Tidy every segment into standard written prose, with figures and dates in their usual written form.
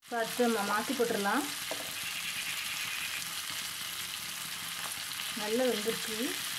அடுத்து மாற்றி போட்டுடலாம். நல்லா வெந்திருக்கு.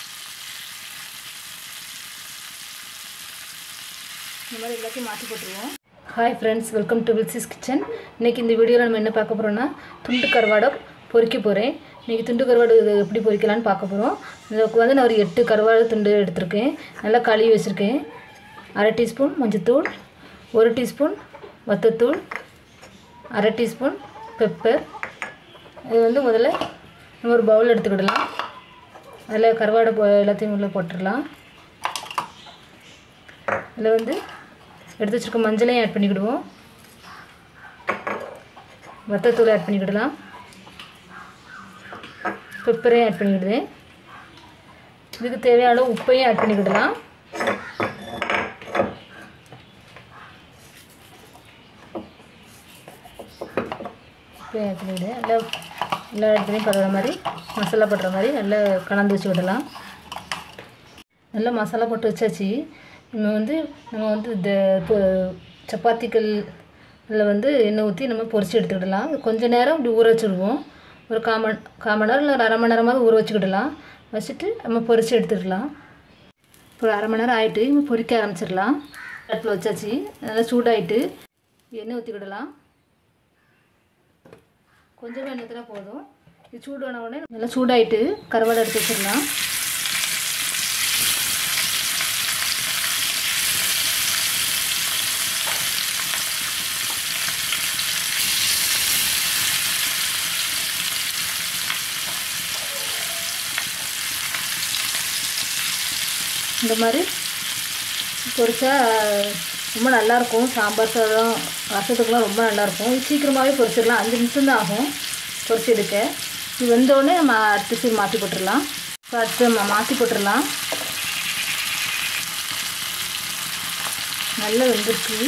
இந்த மாதிரி எல்லாத்தையும் மாற்றி போட்டுருவோம். Hi friends, welcome to wilsiskitchen. இன்றைக்கி இந்த வீடியோவில் நம்ம என்ன பார்க்க போகிறோன்னா துண்டு கருவாடை பொரிக்க போகிறேன். இன்றைக்கி துண்டு கருவாடு எப்படி பொரிக்கலான்னு பார்க்க போகிறோம். இதுக்கு வந்து நான் ஒரு 8 கருவாடு துண்டு எடுத்திருக்கேன். நல்லா கழுவி வச்சுருக்கேன். 1/2 டீஸ்பூன் மஞ்சத்தூள், 1 டீஸ்பூன் வத்தத்தூள், 1/2 டீஸ்பூன் பெப்பர். இது வந்து முதல்ல நம்ம ஒரு பவுல் எடுத்துக்கிடலாம். அதில் கருவாடை எல்லாத்தையும் உள்ளே போட்டுடலாம். அதில் வந்து எடுத்து வச்சுருக்க மஞ்சளையும் ஆட் பண்ணிக்கிடுவோம். வத்தத்தூளை ஆட் பண்ணிக்கிடலாம். பெப்பரையும் ஆட் பண்ணிக்கிடுவேன். இதுக்கு தேவையான உப்பையும் ஆட் பண்ணிக்கிடலாம். உப்பையும் ஆட் பண்ணிவிடுவேன். எல்லா இடத்துலையும் படுற மாதிரி மசாலா போடுற மாதிரி நல்லா கலந்து வச்சு விடலாம். நல்லா மசாலா போட்டு வச்சாச்சு. நம்ம வந்து இந்த சப்பாத்திகள் இதில் வந்து எண்ணெய் ஊற்றி நம்ம பொரிச்சு எடுத்துக்கிடலாம். கொஞ்சம் நேரம் இப்படி ஊற வச்சுடுவோம். ஒரு கால் மணி நேரம் இல்லை ஒரு 1/2 மணி நேரமாவது ஊற வச்சுக்கிடலாம். வச்சுட்டு நம்ம பொரிச்சு எடுத்துக்கலாம். இப்போ 1/2 மணி நேரம் ஆகிட்டு நம்ம பொரிக்க ஆரம்பிச்சிடலாம். அடுப்பில் வச்சாச்சு. நல்லா சூடாகிட்டு எண்ணெய் ஊற்றிக்கிடலாம். கொஞ்சமாக எண்ணெய் ஊற்றினா போதும். இது சூடான உடனே நல்லா சூடாகிட்டு கருவாடை எடுத்து வச்சிடலாம். இந்த மாதிரி பொரிச்சா ரொம்ப நல்லாயிருக்கும். சாம்பார் சாதம் ரசத்துக்குலாம் ரொம்ப நல்லாயிருக்கும். சீக்கிரமாகவே பொரிச்சிடலாம். 5 நிமிஷம் தான் ஆகும் பொரிச்சு எடுக்க. இது வெந்தோடனே நம்ம அடுத்த சீர் மாற்றி போட்டுடலாம். இப்போ அடுத்து மாற்றி போட்டுடலாம். நல்லா வெந்திருக்கு.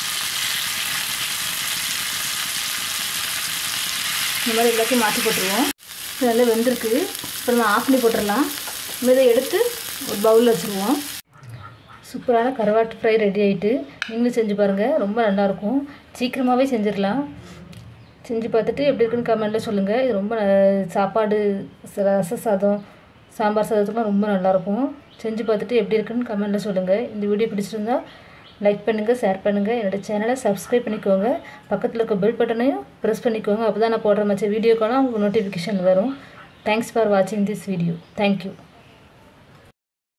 இந்த மாதிரி எல்லாத்தையும் மாற்றி போட்டுருவோம். இது நல்லா வெந்திருக்கு. இப்போ நம்ம ஆஃப் பண்ணி போட்டுடலாம். இதை எடுத்து ஒரு பவுலில் வச்சுருவோம். சூப்பரான கருவாட்டு ஃப்ரை ரெடி ஆகிட்டு. நீங்களும் செஞ்சு பாருங்கள். ரொம்ப நல்லாயிருக்கும். சீக்கிரமாகவே செஞ்சிடலாம். செஞ்சு பார்த்துட்டு எப்படி இருக்குன்னு கமெண்ட்டில் சொல்லுங்கள். இது ரொம்ப சாப்பாடு ரச சாதம் சாம்பார் சாதத்துக்குலாம் ரொம்ப நல்லாயிருக்கும். செஞ்சு பார்த்துட்டு எப்படி இருக்குன்னு கமெண்ட்டில் சொல்லுங்கள். இந்த வீடியோ பிடிச்சிருந்தா லைக் பண்ணுங்கள், ஷேர் பண்ணுங்கள். என்னோடய சேனலை சப்ஸ்கிரைப் பண்ணிக்கோங்க. பக்கத்தில் இருக்க பெல் பட்டனையும் ப்ரெஸ் பண்ணிக்கோங்க. அப்போ தான் நான் போடுற மற்ற வீடியோக்கெல்லாம் உங்களுக்கு நோட்டிஃபிகேஷன் வரும். தேங்க்ஸ் ஃபார் வாட்சிங் திஸ் வீடியோ. தேங்க்யூ.